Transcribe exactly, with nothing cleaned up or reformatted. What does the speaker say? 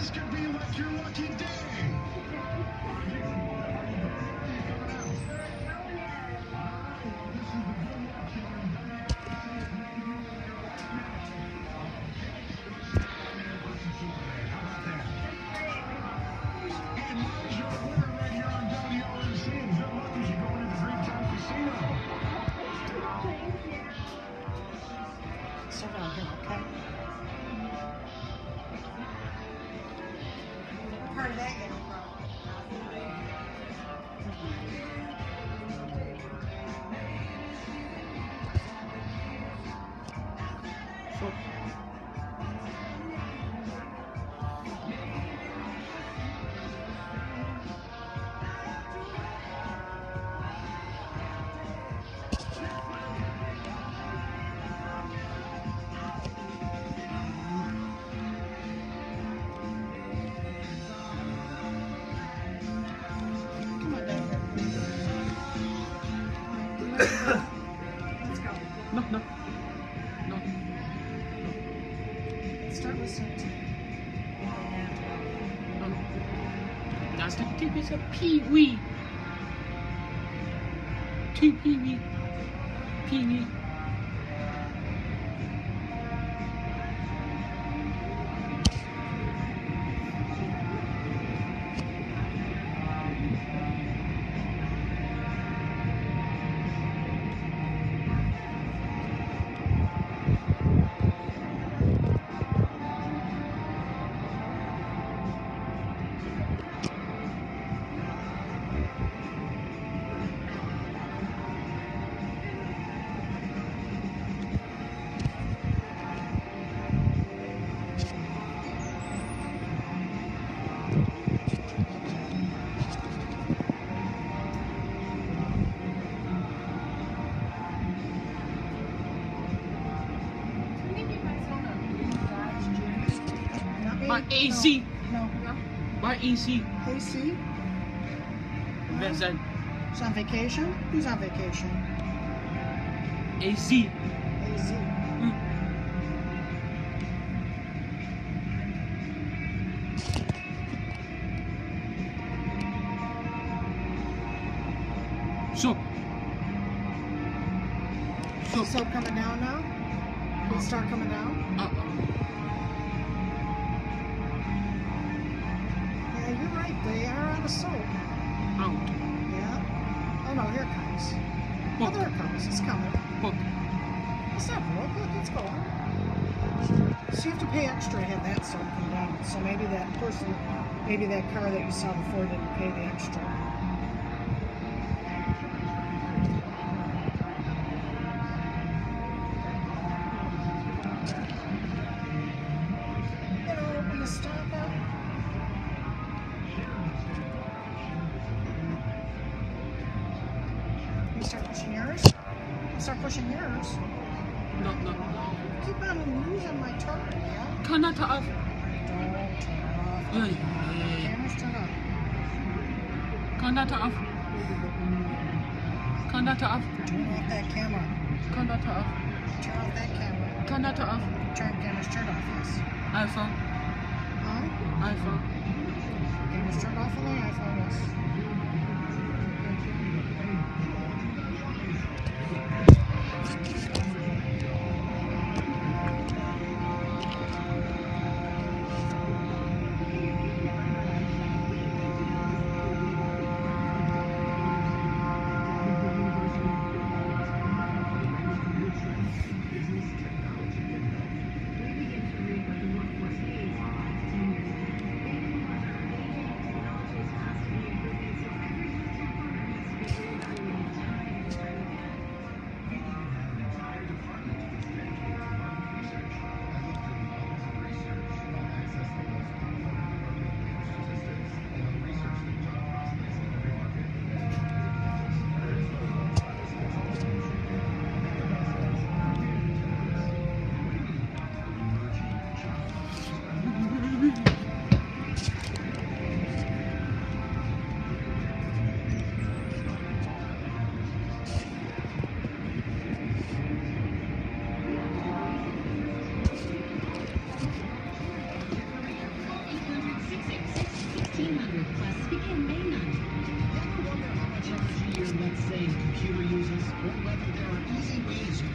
This could be like your lucky day. Start on here, okay? Part of that getting So. Let's go. No, no, no. Start listening to me. No, no. That's the tip is a pee-wee. T-pee-wee. Pee-wee. My A C. No, no. My A C. A C? Vincent. Who's on vacation? Who's on vacation? A C. A Z. Mm. So. So. So coming down now? Will it start coming down? Uh-uh. Yeah, you're right. They are out of soap. Out. Yeah. Oh no, here it comes. Oh, Book. there it comes. It's coming. Book. It's not broke. Look, it's going. So you have to pay extra to have that soap come down. So maybe that person, maybe that car that you saw before didn't pay the extra. You know, when you stop up. You start pushing yours? You start pushing yours. No, no. Keep on losing my turn, man. Turn that off. Don't turn it off. Yeah, yeah, yeah, yeah. Camera's turned off. Turn that off. Turn that off. Turn off that camera. Turn that off. Turn off that camera. Turn that off. Turn camera's turned off, yes. iPhone. Huh? iPhone. Camera's turned off on the iPhone, yes. two hundred classes begin May ninth. You ever wonder how much energy your, let's say, computer uses? Or whether there are easy ways you